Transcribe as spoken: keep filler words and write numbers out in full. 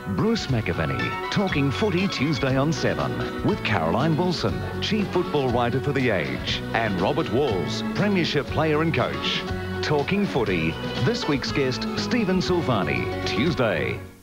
Bruce McAvaney, Talking Footy Tuesday on seven, with Caroline Wilson, Chief Football Writer for The Age, and Robert Walls, Premiership player and coach. Talking Footy, this week's guest, Stephen Silvani, Tuesday.